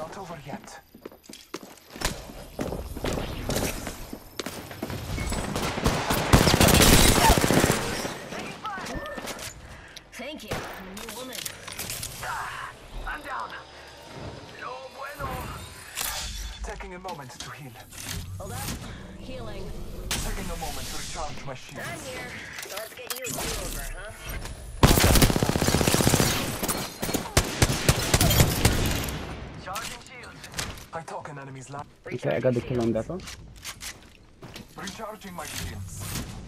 Not over yet. Thank you, new woman. I'm down. No bueno. Taking a moment to heal. Hold up. Healing. Taking a moment to recharge my shields. I'm here. So let's get you a do-over, huh? Charging shields. I talk an enemy's lap. Okay, I got the kill on that one. Recharging my shields.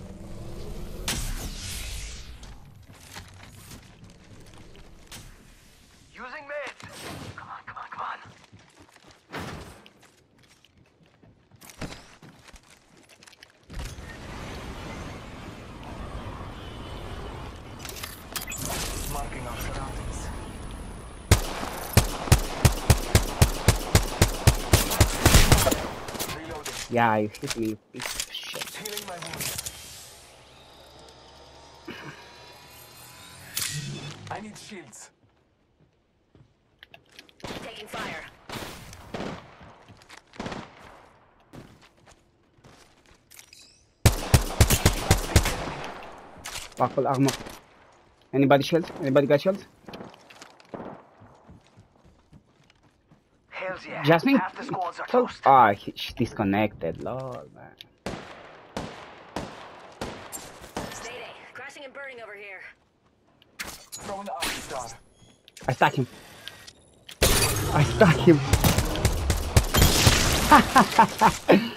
Using mid. Come on, come on, come on. Marking our surroundings. Reloading. Yeah, you hit me, you piece of shit. Healing my wounds. I need shields. Taking fire. Buckle armor. Anybody shield? Anybody got shield? Hells yeah. Jasmine? Half the squads are Oh, toast. she's disconnected. Lord, man. Mayday. Crashing and burning over here. Throwing the arc star. I stuck him. I stuck him.